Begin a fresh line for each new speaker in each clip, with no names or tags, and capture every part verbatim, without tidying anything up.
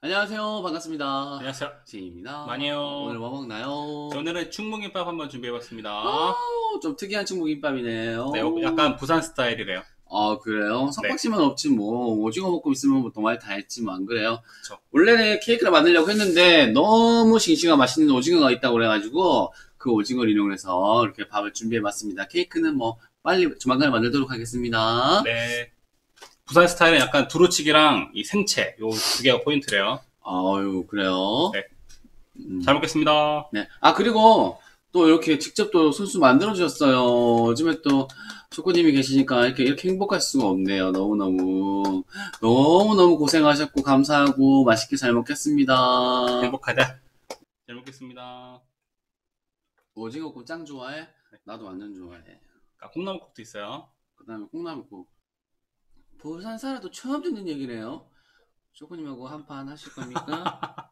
안녕하세요. 반갑습니다.
안녕하세요.
지입니다.
많이요.
오늘 뭐 먹나요?
오늘은 충무김밥 한번 준비해봤습니다.
어, 좀 특이한 충무김밥이네요.
네, 약간 부산 스타일이래요.
아, 그래요?
네,
석박지만 없지 뭐. 오징어 볶음 있으면 뭐 동아리 다 했지 뭐 안 그래요?
그쵸.
원래는 케이크를 만들려고 했는데 너무 싱싱한 맛있는 오징어가 있다고 그래가지고 그 오징어를 이용해서 이렇게 밥을 준비해봤습니다. 케이크는 뭐 빨리 조만간에 만들도록 하겠습니다.
네, 부산 스타일은 약간 두루치기랑 이 생채, 요 두 개가 포인트래요.
아유, 그래요?
네,
음.
잘 먹겠습니다.
네. 아, 그리고 또 이렇게 직접 또 손수 만들어 주셨어요. 요즘에 또 초코님이 계시니까 이렇게, 이렇게 행복할 수가 없네요. 너무너무. 너무너무 고생하셨고, 감사하고, 맛있게 잘 먹겠습니다.
행복하자. 잘 먹겠습니다.
오징어국 짱 좋아해? 나도 완전 좋아해.
아, 콩나물국도 있어요.
그 다음에 콩나물국. 부산 살아도 처음 듣는 얘기네요. 초코님하고 한 판 하실 겁니까?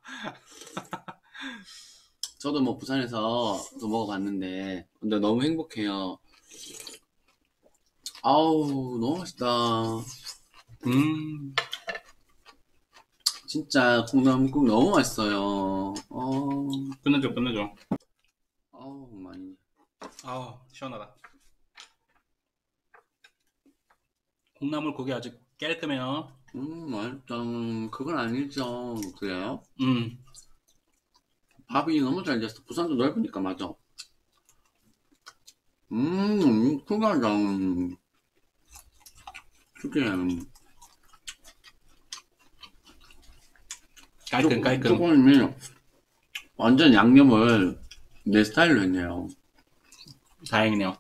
저도 뭐 부산에서 또 먹어봤는데, 근데 너무 행복해요. 아우, 너무 맛있다.
음,
진짜 콩나물국 너무 맛있어요. 어,
끝내줘, 끝내줘.
어우, 많이.
아, 시원하다. 콩나물국이 아주 깔끔해요.
음, 맛있다. 음, 그건 아니죠. 그래요?
음,
밥이 너무 잘 됐어. 부산도 넓으니까 맞아. 음, 콩나물, 음, 특이해. 음.
깔끔, 깔끔.
초코님이 완전 양념을 내 스타일로 했네요.
다행이네요.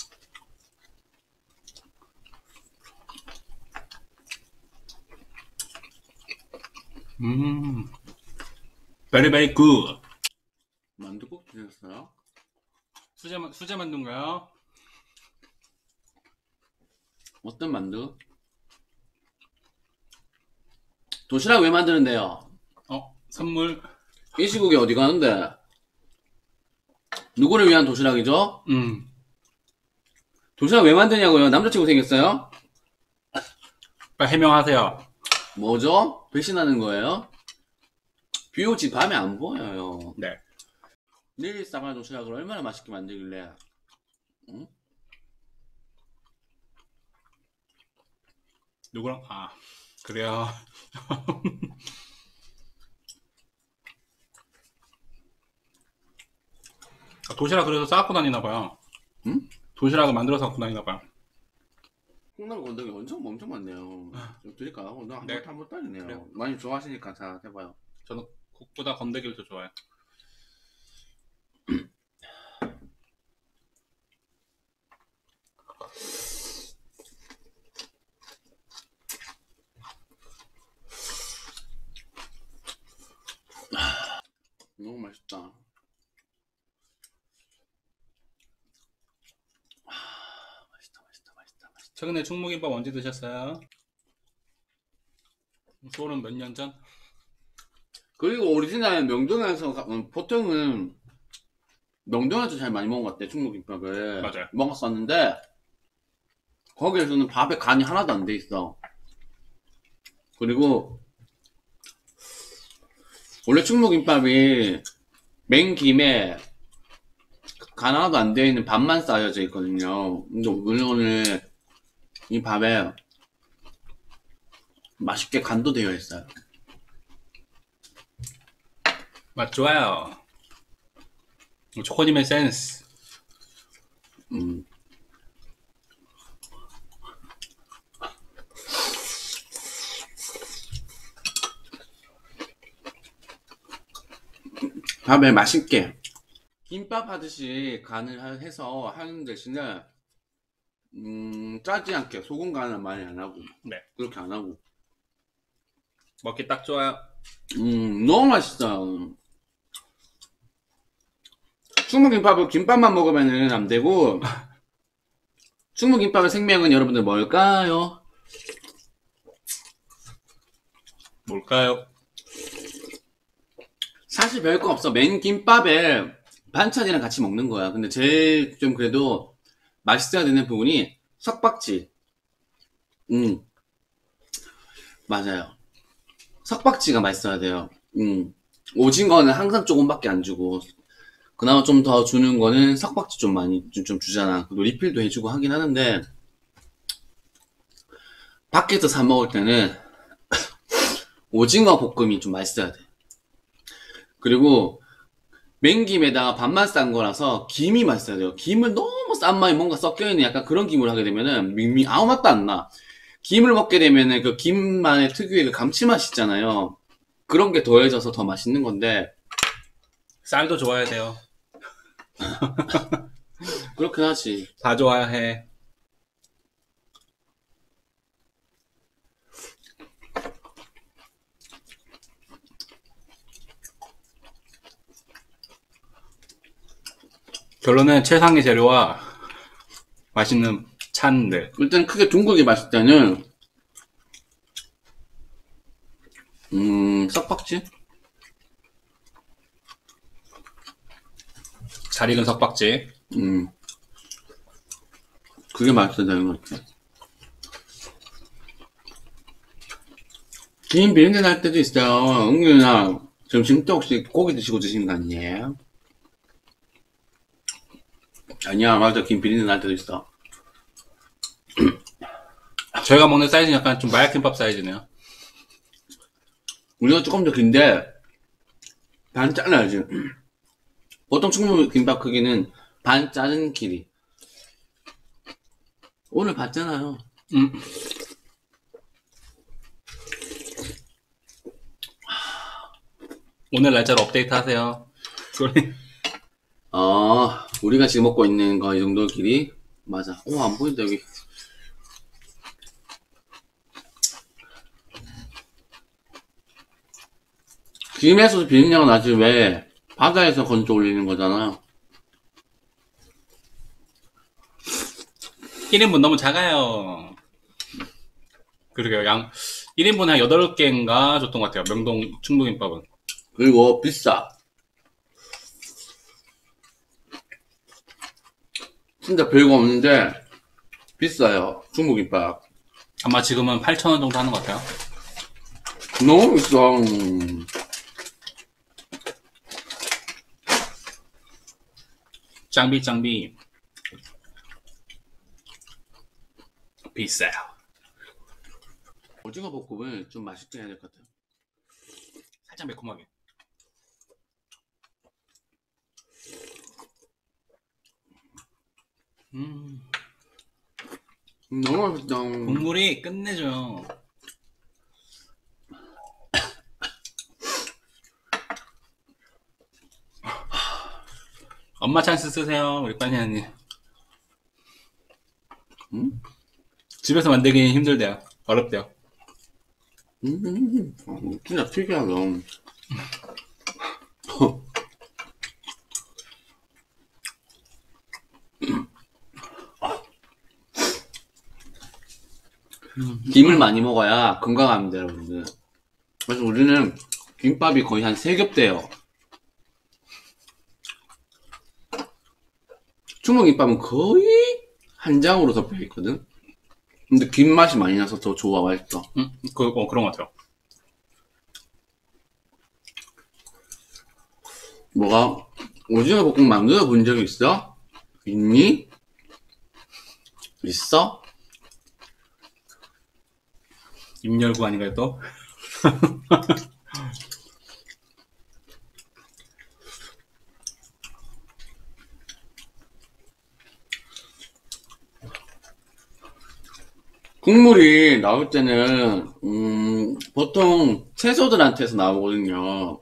음, very very good.
만두 꼭 드셨어요?
수제, 만- 수제 만두인가요?
어떤 만두? 도시락 왜 만드는데요?
어, 선물.
이 시국에 어디 가는데? 누구를 위한 도시락이죠?
음,
도시락 왜 만드냐고요? 남자친구 생겼어요?
빨리 해명하세요.
뭐죠? 배신하는 거예요? 비오지 밤에 안 보여요.
네.
내일 쌍화 도시락을 얼마나 맛있게 만들길래? 응?
누구랑, 아, 그래요. 아, 도시락 그래서 싸갖고 다니나봐요.
응?
도시락을 만들어서 갖고 다니나봐요.
콩나물 건더기 엄청 엄청 많네요. 좀 드릴까? 어, 나
네.
한번 한번 딸리네요.
그래요.
많이 좋아하시니까 자 해봐요.
저는 국보다 건더기를 더 좋아해요.
너무 맛있다. 아, 맛있다, 맛있다, 맛있다, 맛있다.
최근에 충무김밥 언제 드셨어요? 소는 몇 년 전?
그리고 오리지널 명동에서 가- 음, 보통은 명동에서 제일 많이 먹은 것 같아. 충무김밥을
맞아요.
먹었었는데 거기에서는 밥에 간이 하나도 안 돼 있어. 그리고 원래 충무김밥이 맨 김에 간 하나도 안 되어 있는 밥만 쌓여져 있거든요. 근데 오늘 오늘 이 밥에 맛있게 간도 되어 있어요.
맛 좋아요. 초코님의 센스.
음. 밥에 맛있게 김밥 하듯이 간을 하- 해서 하는 대신에 음, 짜지 않게 소금 간을 많이 안 하고
네.
그렇게 안 하고
먹기 딱 좋아요.
음, 너무 맛있어요. 충무김밥을 김밥만 먹으면 안 되고 충무김밥의 생명은 여러분들 뭘까요?
뭘까요?
사실 별거 없어. 맨 김밥에 반찬이랑 같이 먹는 거야. 근데 제일 좀 그래도 맛있어야 되는 부분이 석박지. 음, 맞아요. 석박지가 맛있어야 돼요. 음. 오징어는 항상 조금밖에 안 주고, 그나마 좀 더 주는 거는 석박지 좀 많이 좀, 좀 주잖아. 그리고 리필도 해주고 하긴 하는데, 밖에서 사 먹을 때는 오징어 볶음이 좀 맛있어야 돼. 그리고 맹김에다가 밥만 싼 거라서 김이 맛있어야 돼요. 김을 너무 싼 맛이 뭔가 섞여있는 약간 그런 김을 하게 되면은 밍밍 아무 맛도 안 나. 김을 먹게 되면은 그 김만의 특유의 그 감칠맛이 있잖아요. 그런 게 더해져서 더 맛있는 건데,
쌀도 좋아야 돼요.
그렇긴 하지.
다 좋아야 해. 결론은 최상의 재료와 맛있는 찬들.
일단 크게 둥글게 맛있을 때는, 음, 석박지?
잘 익은 석박지.
음, 그게 맛있어야 되는 것 같아. 김 비린내 날 때도 있어요. 은근히 점심 때 혹시 고기 드시고 드시는 거 아니에요? 아니야, 맞아. 김 비린내 날 때도 있어.
저희가 먹는 사이즈는 약간 좀 마약김밥 사이즈네요.
우리가 조금 더 긴데, 반 잘라야지. 보통 충무 김밥 크기는 반 자른 길이. 오늘 봤잖아요.
음. 오늘 날짜로 업데이트 하세요. 소리.
어, 우리가 지금 먹고 있는 거 이 정도 길이? 맞아. 오, 안 보인다, 여기. 김에서 비린내가 나지 왜 바다에서 건져 올리는 거잖아.
일 인분 너무 작아요. 그러게요. 양, 일 인분 한 여덟 개인가 줬던 것 같아요. 명동 충무김밥은.
그리고 비싸. 진짜 별거 없는데 비싸요. 중국김밥.
아마 지금은 팔천 원 정도 하는 것 같아요.
너무 비싸. 음.
짱비, 짱비. 비싸요.
오징어 볶음을 좀 맛있게 해야 될 것 같아요.
살짝 매콤하게. 음,
음, 너무 맛있다.
국물이 끝내줘요. 엄마 찬스 쓰세요, 우리 빠니아님.
음?
집에서 만들기 힘들대요. 어렵대요.
음, 음, 진짜 특이하다. 김을 많이 먹어야 건강합니다, 여러분들. 그래서 우리는 김밥이 거의 한 세 겹 돼요. 충무김밥은 거의 한 장으로 덮여 있거든. 근데 김 맛이 많이 나서 더 좋아, 맛있어.
음, 그, 어, 그런 것 같아요.
뭐가 오징어 볶음 만들어 본 적이 있어? 있니? 있어?
임열구 아닌가요, 또?
국물이 나올 때는 음, 보통 채소들한테서 나오거든요.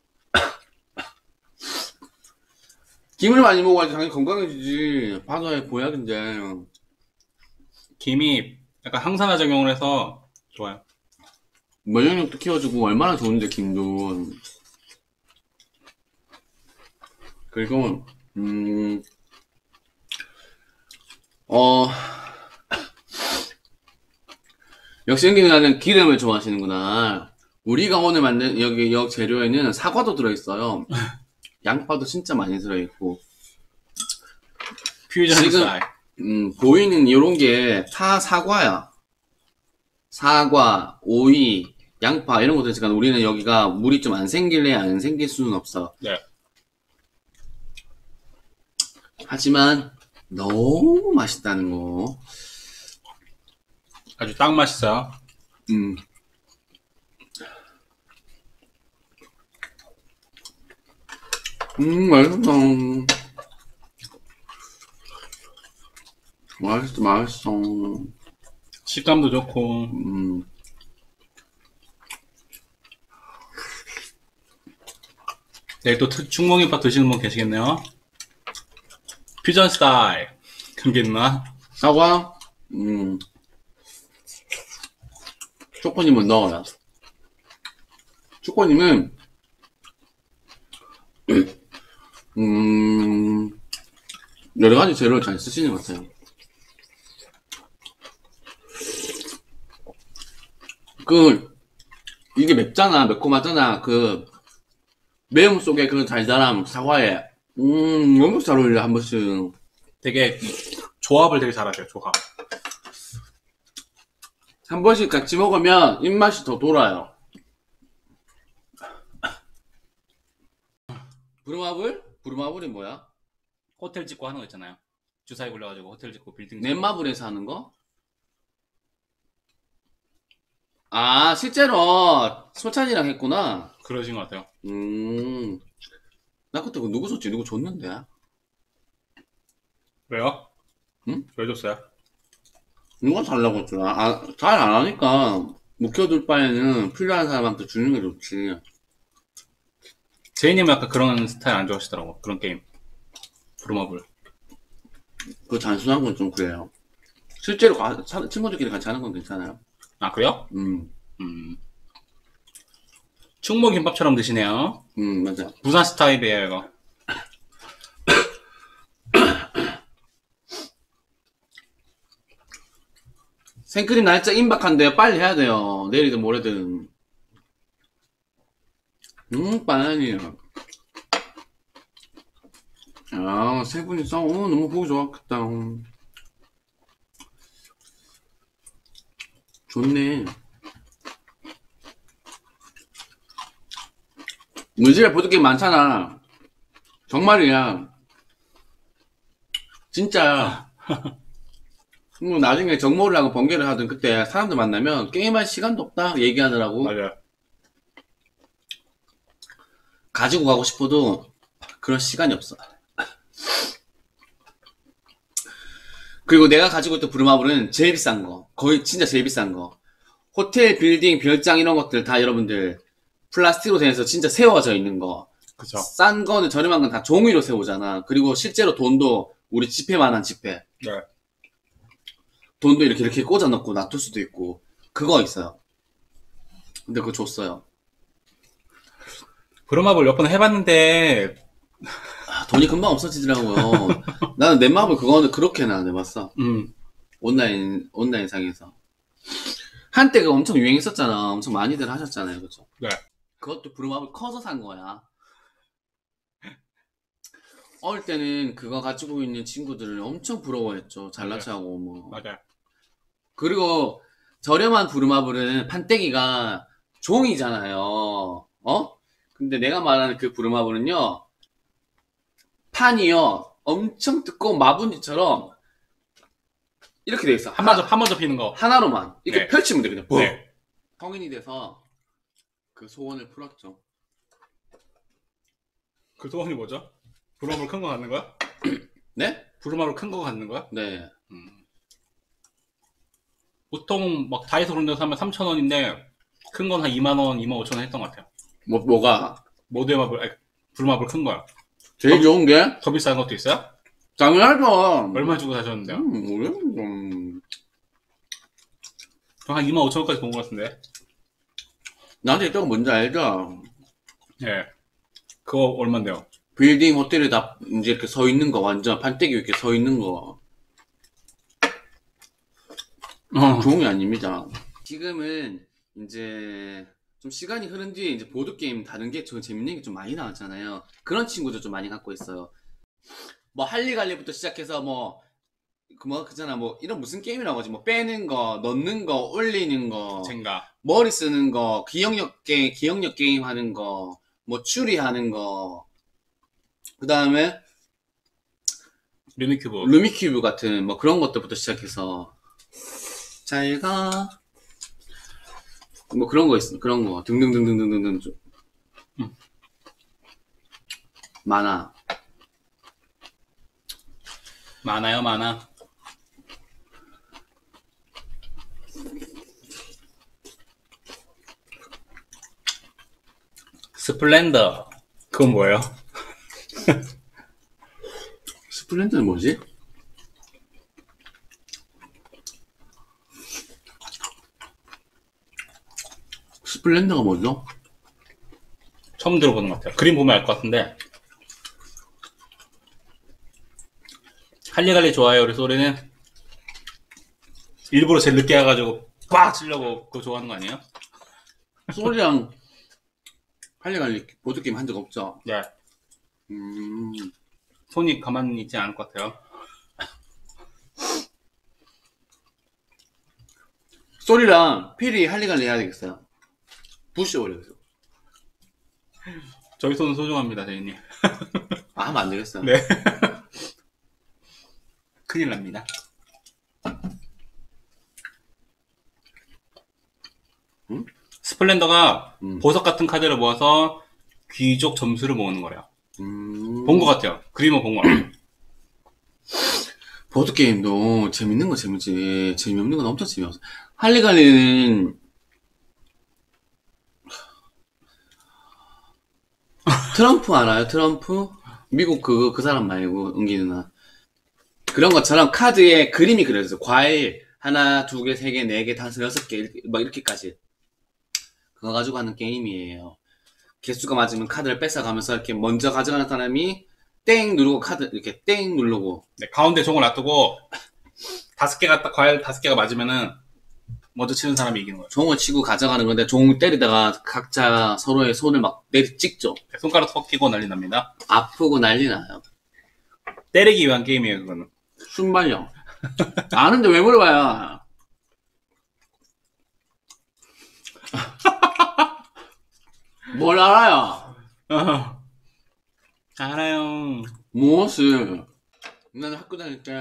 김을 많이 먹어야지 당연히 건강해지지. 바다의 보약인데.
김이 약간 항산화 작용을 해서 좋아요.
면역력도 키워주고 얼마나 좋은데 김도. 그리고 음, 어 역시 연기 누나는 기름을 좋아하시는구나. 우리가 오늘 만든 여기 역 재료에는 사과도 들어있어요. 양파도 진짜 많이 들어있고.
퓨전
지금
스타일.
음, 보이는 이런 게 다 사과야. 사과, 오이, 양파 이런 것들 있으니까 우리는 여기가 물이 좀 안 생길래 안 생길 수는 없어.
네.
하지만 너무 맛있다는 거.
아주 딱 맛있어요.
음. 음, 맛있어. 맛있어, 맛있어.
식감도 좋고.
음.
내일 또 트- 충무김밥 드시는 분 계시겠네요. 퓨전 스타일. 그런 게 있나?
사과? 음. 초코님은 넣어요. 초코님은, 음, 여러 가지 재료를 잘 쓰시는 것 같아요. 그, 이게 맵잖아, 매콤하잖아. 그, 매움 속에 그 달달함, 사과에. 음, 너무 잘 어울려, 한 번씩.
되게 조합을 되게 잘하세요. 조합.
한 번씩 같이 먹으면 입맛이 더 돌아요. 부루마블? 부루마블이 뭐야?
호텔 짓고 하는 거 있잖아요. 주사위 굴려가지고 호텔 짓고 빌딩 짓고.
넷마블에서 하는 거? 아, 실제로 소찬이랑 했구나.
그러신 것 같아요.
음, 나 그때 그거 누구 줬지? 누구 줬는데?
왜요?
응?
왜 줬어요?
누가 달라고 했더라? 아, 잘 안 하니까 묵혀둘 바에는 필요한 사람한테 주는 게 좋지.
제이님은 약간 그런 스타일 안 좋아하시더라고. 그런 게임. 브루마블.
그 단순한 건 좀 그래요. 실제로 가- 차- 친구들끼리 같이 하는 건 괜찮아요.
아, 그래요?
음,
음. 충무김밥처럼 드시네요.
음, 맞아.
부산 스타일이에요, 이거.
생크림 날짜 임박한데요. 빨리 해야 돼요. 내일이든 모레든. 음, 빨리요. 아, 세 분이서, 어, 너무 보기 좋았겠다. 음. 좋네. 우리 집에 보드게임 많잖아. 정말이야. 진짜. 뭐 나중에 정모를 하고 번개를 하든 그때 사람들 만나면 게임할 시간도 없다 얘기하더라고.
맞아요.
가지고 가고 싶어도 그런 시간이 없어. 그리고 내가 가지고 있던 부루마블은 제일 비싼 거. 거의 진짜 제일 비싼 거. 호텔, 빌딩, 별장 이런 것들 다 여러분들 플라스틱으로 되어서 진짜 세워져 있는 거.
그쵸.
싼 거는 저렴한 건 다 종이로 세우잖아. 그리고 실제로 돈도 우리 지폐만한 지폐.
네.
돈도 이렇게 이렇게 꽂아 넣고 놔둘 수도 있고. 그거 있어요. 근데 그거 줬어요.
브루마블 몇 번 해봤는데,
아, 돈이 금방 없어지더라고요. 나는 넷마블 그거는 그렇게는 안 해봤어.
음,
온라인, 온라인상에서. 한때가 엄청 유행했었잖아. 엄청 많이들 하셨잖아요. 그죠?
네.
그것도 부루마블 커서 산 거야. 어릴 때는 그거 가지고 있는 친구들을 엄청 부러워했죠. 잘난 척하고 뭐.
맞아요.
그리고 저렴한 부루마블은 판때기가 종이잖아요. 어? 근데 내가 말하는 그 부루마블은요. 판이요. 엄청 두꺼운 마분지처럼 이렇게 돼 있어.
한 번 더, 한 번 더 피는 거.
하나로만 이렇게
네.
펼치면 돼 그냥. 뭐.
네.
성인이 돼서 그 소원을 풀었죠.
그 소원이 뭐죠? 브루마블 큰 거 갖는 거야?
네?
브루마블 큰 거 갖는 거야?
네.
음. 보통 막 다이소 그런 데 사면 삼천 원인데, 큰 건 한 이만 원, 이만 오천 원 했던 것 같아요.
뭐 뭐가
모두의 마블, 아니, 브루마블 큰 거야.
제일 좋은 게
더 비싼 것도 있어요?
당연하죠.
얼마 주고 사셨는데요?
음, 뭐야? 음.
저 한 이만 오천 원까지 본 것 같은데.
나한테 이따가 뭔지 알죠?
예. 그거 얼만데요?
빌딩 호텔에 다 이제 이렇게 서 있는 거 완전 판때기 이렇게 서 있는 거
어.
종이 아닙니다. 지금은 이제 좀 시간이 흐른 뒤에 이제 보드게임 다른 게 좀 재밌는 게 좀 많이 나왔잖아요. 그런 친구들 좀 많이 갖고 있어요. 뭐 할리갈리부터 시작해서 뭐 그 뭐 그잖아 뭐 이런 무슨 게임이라고 하지 뭐 빼는 거 넣는 거 올리는 거
젠가.
머리 쓰는 거 기억력 게임 기억력 게임 하는 거 뭐 추리하는 거 그 다음에
루미큐브.
루미큐브 같은 뭐 그런 것들부터 시작해서 잘가 뭐 그런 거 있어 그런 거 등등등등등등등 좀
음.
많아.
많아요, 많아. 스플렌더. 그건 뭐예요?
스플렌더는 뭐지? 스플렌더가 뭐죠?
처음 들어보는 것 같아요. 그림 보면 알 것 같은데. 할리갈리 좋아해요, 우리 소리는. 일부러 제일 늦게 와가지고 빡 치려고 그거 좋아하는 거 아니에요?
소리랑 할리갈리 보드게임 한 적 없죠?
네.
음,
손이 가만히 있지 않을 것 같아요.
소리랑 필이 할리갈리 해야 되겠어요. 부셔버려요.
저희 손은 소중합니다, 대인님.
아, 하면 안 되겠어요.
네. 큰일 납니다.
음?
스플렌더가
음.
보석 같은 카드를 모아서 귀족 점수를 모으는 거래요.
음,
본 것 같아요. 그림은 본 것 같아요.
보드게임도 재밌는 거 재밌지. 재미없는 건 엄청 재미없어. 할리갈리는 트럼프 알아요? 트럼프? 미국 그, 그 사람 말고, 은기 누나. 그런 것처럼 카드에 그림이 그려져 있어. 과일, 하나, 두 개, 세 개, 네 개, 다섯, 여섯 개, 이렇게, 막 이렇게까지. 그거 가지고 하는 게임이에요. 개수가 맞으면 카드를 뺏어가면서 이렇게 먼저 가져가는 사람이 땡 누르고 카드, 이렇게 땡 누르고.
네, 가운데 종을 놔두고 다섯 개가 딱 과일 다섯 개가 맞으면은 먼저 치는 사람이 이기는 거예요.
종을 치고 가져가는 건데, 종 때리다가 각자 서로의 손을 막 내리 찍죠.
네, 손가락 섞이고 난리 납니다.
아프고 난리 나요.
때리기 위한 게임이에요, 그거는.
순발력. 아는데 왜 물어봐요? 뭘 알아요?
어, 알아요.
무엇을? 나는 학교 다닐 때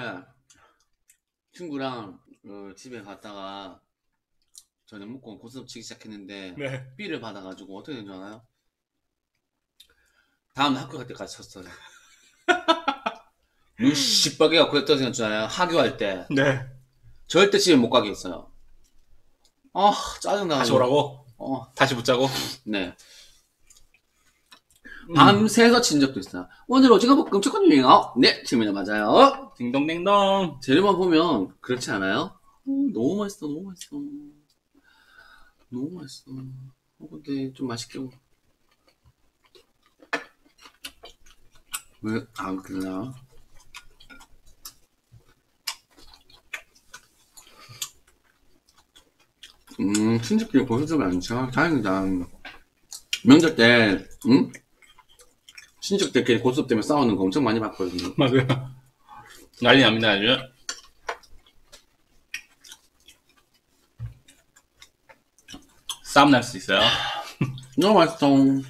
친구랑 어, 집에 갔다가 저녁 먹고 고스톱 치기 시작했는데
네.
B를 받아가지고 어떻게 된 줄 알아요? 다음 학교 갈 때까지 쳤어요. 눈 시뻘개가 그랬던 생각 줄 알아요? 하교할 때
네.
절대 집에 못 가게 했어요. 아 짜증나.
다시 오라고?
어,
다시 붙자고?
네.
음.
밤새서 친 적도 있어요. 오늘 오징어 볶음 초코님이요? 네, 질문이 맞아요.
딩동댕동.
재료만 보면 그렇지 않아요? 어, 너무 맛있어, 너무 맛있어. 너무 맛있어. 어, 근데 좀 맛있게 먹어. 왜 안 그러나? 음, 친척끼리 고소점이 많죠. 다행이다. 명절 때, 응? 친척들끼리 고소톱 때문에 싸우는 거 엄청 많이 봤거든요.
맞아요. 난리 납니다, 아주. 싸움 날 수 있어요.
너무 맛있어.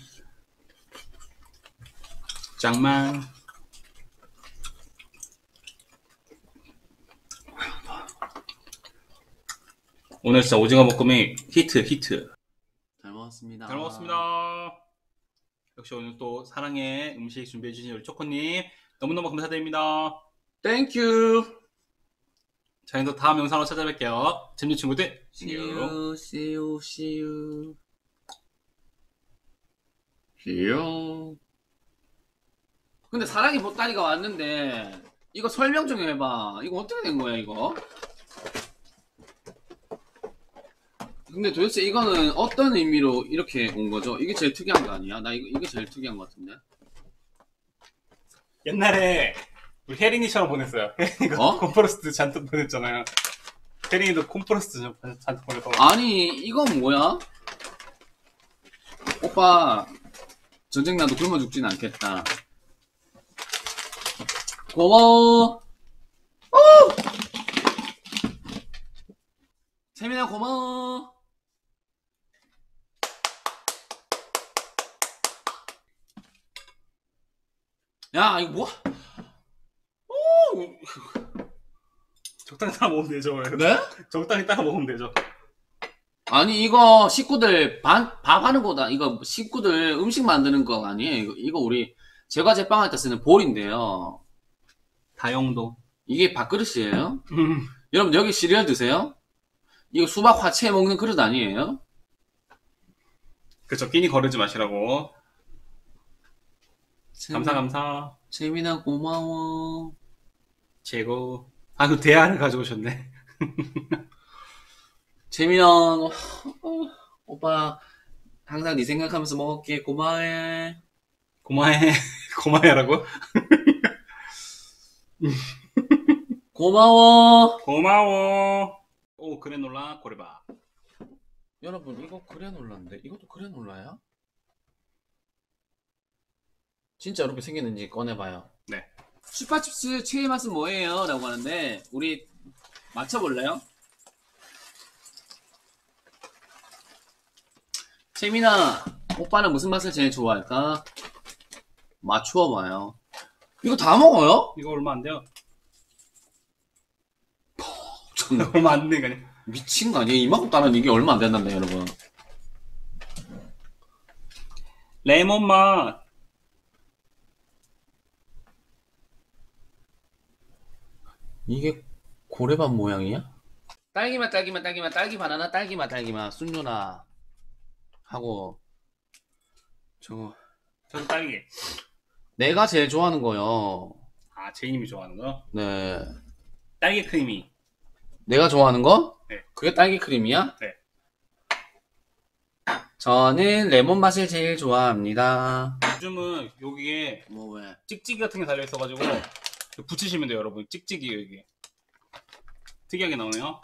짱만. 오늘 진짜 오징어 볶음이 히트, 히트.
잘 먹었습니다.
잘 먹었습니다. 역시 오늘 또 사랑의 음식 준비해주신 우리 초코님 너무너무 감사드립니다.
땡큐.
저희도 다음 영상으로 찾아뵐게요. 재밌는 친구들.
See you, see you, see you. See you. 근데 사랑이 보따리가 왔는데 이거 설명 좀 해봐. 이거 어떻게 된 거야 이거? 근데 도대체 이거는 어떤 의미로 이렇게 온 거죠? 이게 제일 특이한 거 아니야? 나 이거 이게 제일 특이한 거 같은데.
옛날에 우리 혜린이처럼 보냈어요. 혜린이가
어?
콤프로스트 잔뜩 보냈잖아요. 혜린이도 콤프로스트 잔뜩 보내서.
아니 이건 뭐야? 오빠 전쟁 나도 굶어 죽진 않겠다. 고마워. 어! 채민아 고마워. 야 이거 뭐? 오,
적당히 따라 먹으면 되죠.
네?
적당히 따라 먹으면 되죠.
아니 이거 식구들 반, 밥 하는 거다. 이거 식구들 음식 만드는 거 아니에요? 이거, 이거 우리 제과 제빵할 때 쓰는 볼인데요.
다용도.
이게 밥그릇이에요? 여러분 여기 시리얼 드세요? 이거 수박 화채 먹는 그릇 아니에요?
그쵸. 끼니 거르지 마시라고.
재민,
감사 감사.
재민아 고마워.
최고. 아, 그 대야를 가져오셨네.
재민아 어, 오빠 항상 네 생각하면서 먹을게. 고마워해.
고마해. 고마해라고?
고마워.
고마워. 오, 그래놀라 고래밥.
여러분 이거 그래놀라인데 이것도 그래놀라야? 진짜 이렇게 생겼는지 꺼내봐요.
네.
슈파칩스 최애 맛은 뭐예요? 라고 하는데 우리 맞춰볼래요? 채민아 오빠는 무슨 맛을 제일 좋아할까? 맞추어봐요. 이거 다 먹어요?
이거 얼마 안 돼요?
참,
얼마 안 되니까.
미친 거 아니에요? 이만큼 따르는 이게 얼마 안 된단다 여러분.
레몬 맛.
이게 고래밥 모양이야? 딸기맛 딸기맛 딸기맛 딸기 바나나 딸기맛 딸기맛 순조나 하고 저거
저도 딸기.
내가 제일 좋아하는 거요.
아, 제이님이 좋아하는 거?
네.
딸기 크리미.
내가 좋아하는 거?
네.
그게 딸기 크림이야?
네.
저는 레몬 맛을 제일 좋아합니다.
요즘은 여기에
뭐 왜?
찍찍이 같은 게 달려있어가지고 붙이시면 돼요, 여러분. 찍찍이 여기. 특이하게 나오네요.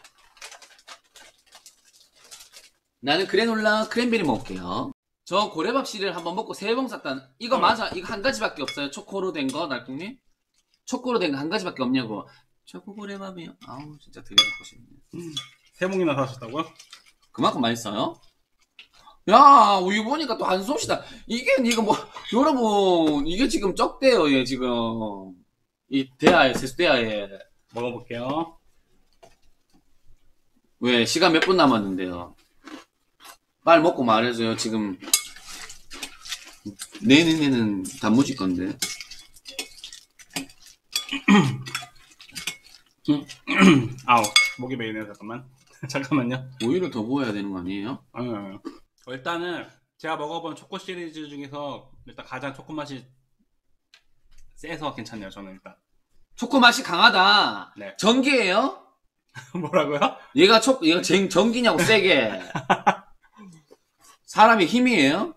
나는 그래놀라 크랜베리 먹을게요. 저 고래밥 씨를 한번 먹고 세 봉 샀다. 이거
어.
맞아? 이거 한 가지밖에 없어요? 초코로 된 거, 날콩님? 초코로 된 거 한 가지밖에 없냐고. 초코 고래밥이요? 아우 진짜 되게 먹고 싶네.
음, 세 봉이나 사셨다고요?
그만큼 맛있어요? 야 우유 보니까 또 한솜씨다. 이게 이거 뭐 여러분 이게 지금 쩍대요 얘 지금 이 대하에 세수대하에.
먹어볼게요.
왜 시간 몇 분 남았는데요? 빨리 먹고 말해줘요. 지금 내년에는 단무지 건데.
아우, 목이 메이네요. 잠깐만. 잠깐만요.
우유를 더 부어야 되는 거 아니에요?
아유, 아유. 일단은 제가 먹어본 초코 시리즈 중에서 일단 가장 초코 맛이 세서 괜찮네요. 저는 일단.
초코 맛이 강하다.
네.
전기예요?
뭐라고요?
얘가 초 얘가 전, 전기냐고 세게. 사람의 힘이에요?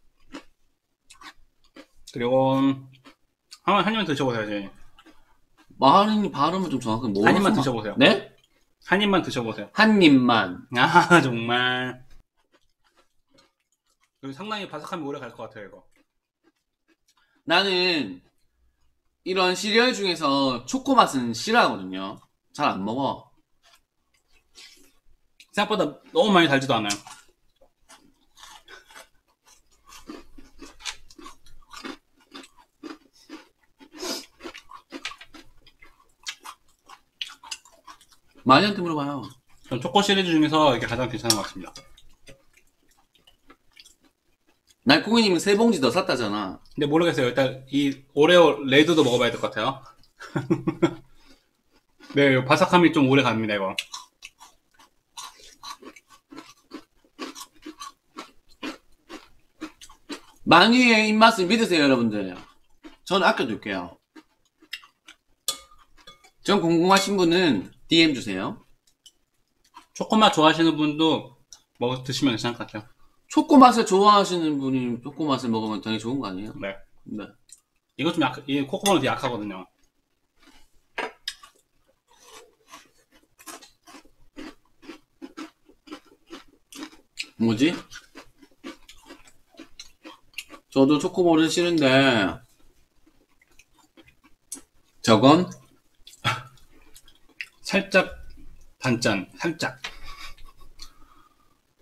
그리고 한, 한 입만 드셔보세요. 이제.
말이 발음을 좀 정확하게 뭐
한 입만 드셔보세요.
네?
한 입만 드셔보세요.
한 입만.
아, 정말. 그리고 상당히 바삭함이 오래 갈 것 같아요, 이거.
나는 이런 시리얼 중에서 초코 맛은 싫어하거든요. 잘 안 먹어.
생각보다 너무 많이 달지도 않아요.
마니한테 물어봐요.
전 초코 시리즈 중에서 이게 가장 괜찮은 것 같습니다.
날콩이님은 세 봉지 더 샀다잖아.
근데 모르겠어요. 일단 이 오레오 레드도 먹어봐야 될 것 같아요. 네, 이 바삭함이 좀 오래 갑니다, 이거.
마니의 입맛을 믿으세요, 여러분들. 저는 아껴둘게요. 전 궁금하신 분은 디엠 주세요.
초코맛 좋아하시는 분도 먹 드시면 괜찮을 것 같아요.
초코 맛을 좋아하시는 분이 초코 맛을 먹으면 당연히 좋은 거 아니에요?
네.
네.
이거 좀 약, 이 코코넛이 약하거든요.
뭐지? 저도 초코볼은 싫은데 저건
살짝 단짠, 살짝.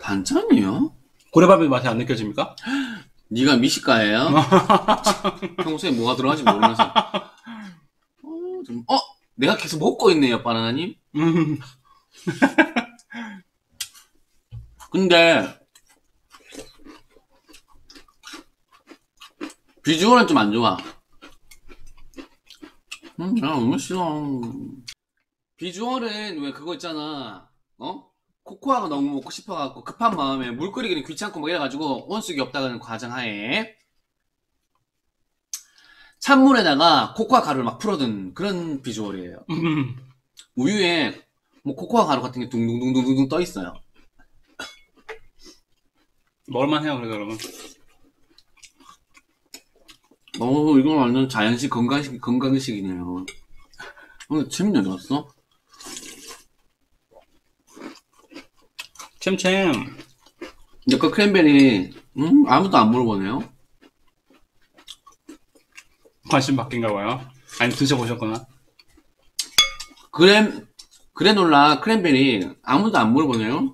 반찬이요?
고래밥의 맛이 안 느껴집니까?
네가 미식가예요? 평소에 뭐가 들어가는지 모르면서. 어, 좀, 어? 내가 계속 먹고 있네요, 바나나님?
음.
근데, 비주얼은 좀 안 좋아. 음, 야, 너무 싫어. 비주얼은 왜 그거 있잖아. 어? 코코아가 너무 먹고 싶어갖고 급한 마음에 물 끓이기는 귀찮고 막 이래가지고 온수기 없다는 과정하에 찬물에다가 코코아 가루를 막 풀어둔 그런 비주얼이에요.
음.
우유에 뭐 코코아 가루 같은 게 둥둥둥둥둥 떠 있어요.
먹을만 해요, 그래도 여러분.
어, 이건 완전 자연식 건강식, 건강식이네요. 근데 재밌네, 들었어?
챔챔.
약간 크랜베리, 음, 아무도 안 물어보네요.
관심 바뀐가 봐요. 아니, 드셔보셨구나.
그램, 그래놀라 크랜베리, 아무도 안 물어보네요.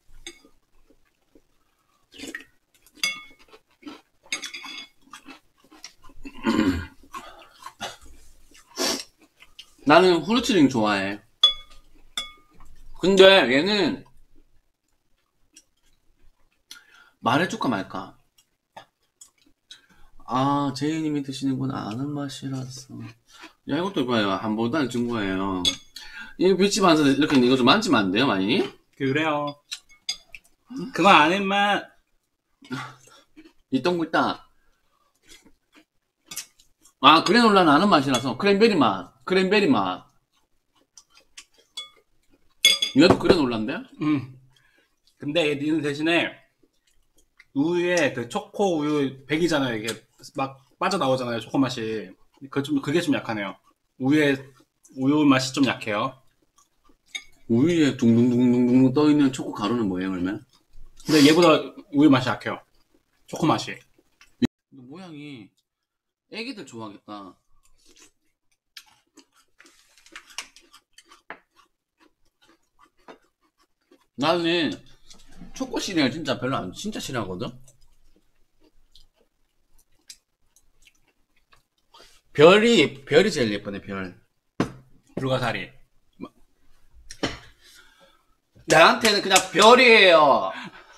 나는 후르츠링 좋아해. 근데 얘는 말해줄까 말까. 아, 제이님이 드시는 건 아는 맛이라서. 야, 이것도 봐요. 한 번도 안 준 거예요. 이 뷰집 안에서 이렇게 이거 좀 만지면 안 돼요, 많이?
그래요. 그거 아는 맛.
이 똥구 있다. 아, 그래놀라는 아는 맛이라서. 크랜베리 맛. 크랜베리 맛. 이것도 그래놀라인데?
음. 근데 니는 대신에 우유에 그 초코 우유 백이잖아요. 이게 막 빠져나오잖아요. 초코 맛이. 그 좀, 그게 좀 약하네요. 우유에, 우유 맛이 좀 약해요.
우유에 둥둥둥둥둥 떠있는 초코 가루는 뭐예요, 그러면?
근데 얘보다 우유 맛이 약해요. 초코 맛이.
모양이 애기들 좋아하겠다. 나는 초코 시리얼 진짜 별로 안, 진짜 싫어하거든? 별이, 별이 제일 예쁘네, 별.
불가사리.
나한테는 그냥 별이에요.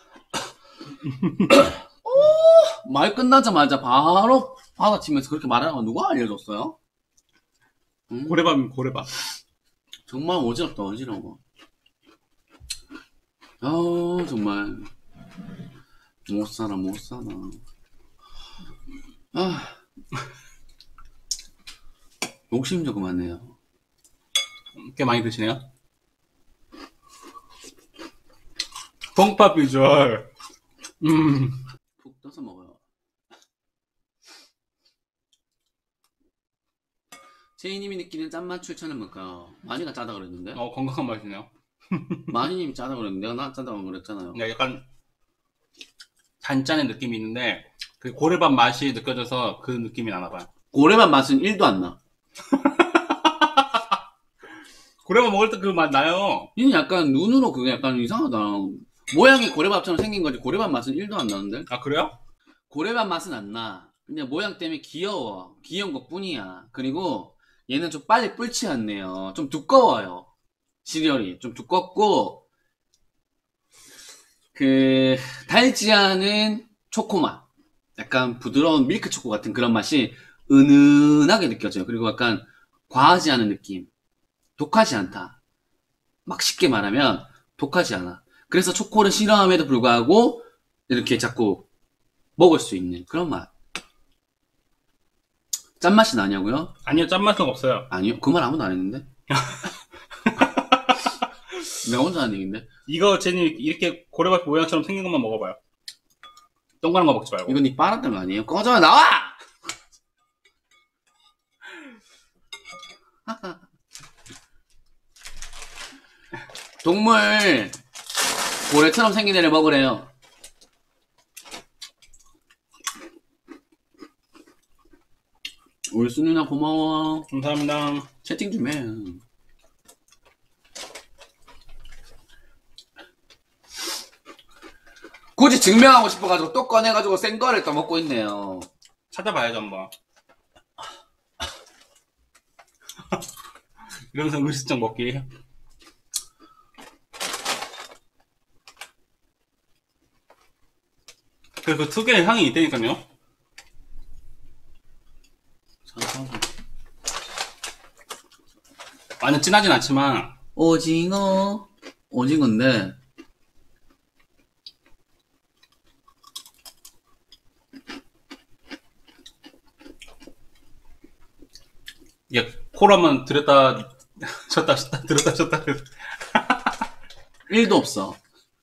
오, 말 끝나자마자 바로 받아치면서 그렇게 말하는 거 누가 알려줬어요? 음,
고래밥이면 고래밥.
정말 어지럽다, 어지러워. 아, 정말. 못 살아, 못 살아. 아, 욕심 좀 그만해요.
꽤 많이 드시네요. 뽕밥 비주얼. 음.
푹 떠서 먹어요. 제이님이 느끼는 짠맛 추천은 뭘까요? 많이가 짜다 그랬는데?
어, 건강한 맛이네요.
많이님이 짜다 그랬는데 내가 나 짜다고 그랬잖아요.
그러니까 약간 단짠의 느낌이 있는데 그 고래밥 맛이 느껴져서 그 느낌이 나나 봐요.
고래밥 맛은 일도 안 나.
고래밥 먹을 때 그 맛 나요.
얘는 약간 눈으로 그게 약간 이상하다. 모양이 고래밥처럼 생긴 거지 고래밥 맛은 일도 안 나는데?
아, 그래요?
고래밥 맛은 안 나. 그냥 모양 때문에 귀여워. 귀여운 것 뿐이야. 그리고 얘는 좀 빨리 뿔치 않네요. 좀 두꺼워요. 시리얼이 좀 두껍고 그 달지 않은 초코맛, 약간 부드러운 밀크 초코 같은 그런 맛이 은은하게 느껴져요. 그리고 약간 과하지 않은 느낌, 독하지 않다. 막 쉽게 말하면 독하지 않아. 그래서 초코를 싫어함에도 불구하고 이렇게 자꾸 먹을 수 있는 그런 맛. 짠맛이 나냐고요?
아니요, 짠맛은 없어요.
아니요, 그 말 아무도 안 했는데. 내가 혼자 하는 얘기인데.
이거 제니 이렇게 고래밥 모양처럼 생긴 것만 먹어봐요. 동그란 거 먹지 말고.
이건 니 빨았던 거 아니에요? 꺼져 나와! 동물 고래처럼 생긴 애를 먹으래요. 울수 누나 고마워.
감사합니다.
채팅 좀 해. 굳이 증명하고 싶어가지고 또 꺼내가지고 센 거를 또 먹고 있네요.
찾아봐야죠, 한번. 이러면서 음식점 먹기. 그, 그 특유의 향이 있다니까요. 완전 진하진 않지만.
오징어. 오징어인데.
이게 코라면 들었다, 쳤다, 쳤다, 들었다, 쳤다.
일도 없어.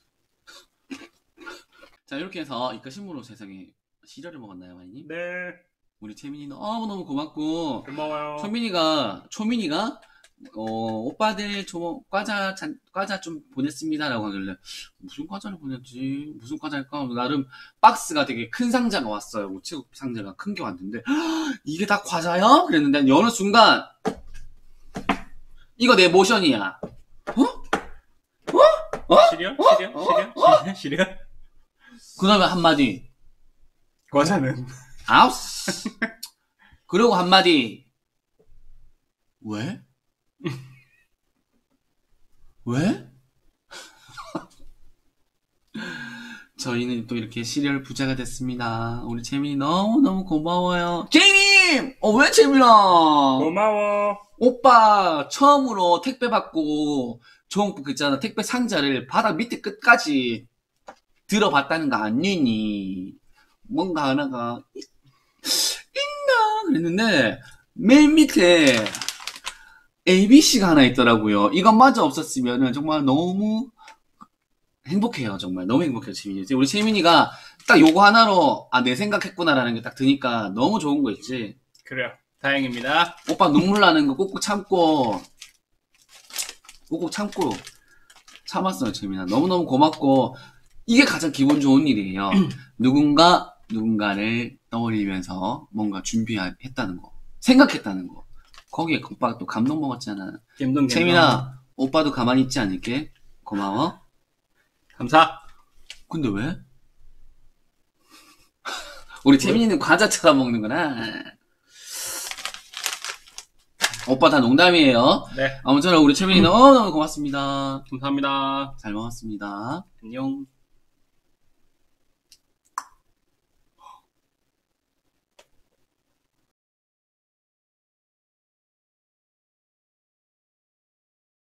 자, 이렇게 해서 이까 신문으로 세상에 시리얼을 먹었나요, 마이님?
네.
우리 채민이 너무너무 고맙고,
고마워요.
초민이가, 초민이가, 어, 오빠들 저 과자, 잔, 과자 좀 보냈습니다라고 하길래, 무슨 과자를 보냈지? 무슨 과자일까? 나름 박스가 되게 큰 상자가 왔어요. 우체국 상자가 큰 게 왔는데, 이게 다 과자야? 그랬는데, 어느 순간, 이거 내 모션이야. 어? 어?
시리얼?
어?
시리얼?
어?
시리얼? 시리얼?
그 다음에 한마디.
과자는?
아우스. 그리고 한마디. 왜? 왜? 저희는 또 이렇게 시리얼 부자가 됐습니다. 우리 재민이 너무너무 고마워요. 재민! 어, 왜 재민아?
고마워.
오빠 처음으로 택배 받고 좋은 그 있잖아. 택배 상자를 바닥 밑에 끝까지 들어봤다는 거 아니니? 뭔가 하나가 있, 있나? 그랬는데 맨 밑에 에이비씨가 하나 있더라고요. 이것마저 없었으면 정말 너무 행복해요. 정말 너무 행복해요. 재민이. 우리 재민이가 딱 요거 하나로 아, 내 생각했구나라는 게 딱 드니까 너무 좋은 거 있지.
그래요. 다행입니다.
오빠 눈물 나는 거 꾹꾹 참고 꾹꾹 참고 참았어요. 재민아. 너무너무 고맙고 이게 가장 기분 좋은 일이에요. 누군가 누군가를 떠올리면서 뭔가 준비했다는 거, 생각했다는 거. 거기에 오빠가 또 감동 먹었잖아.
갬동, 갬동.
재민아, 오빠도 가만히 있지 않을게. 고마워.
감사.
근데 왜? 우리 재민이는 과자처럼 먹는구나. 오빠 다 농담이에요.
네.
아무쪼록 우리 채민이 너무너무 고맙습니다.
감사합니다.
잘 먹었습니다.
안녕.